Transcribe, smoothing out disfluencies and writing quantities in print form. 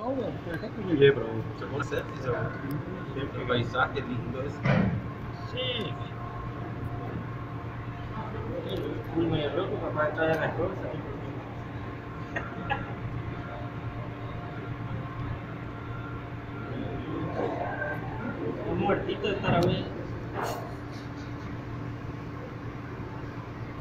bueno, perfecto. Oye, pero se puede hacer, sí, el paisaje lindo es. Sí. Uy, me loco, papá, trae las cosas. Un muertito de estar a ver.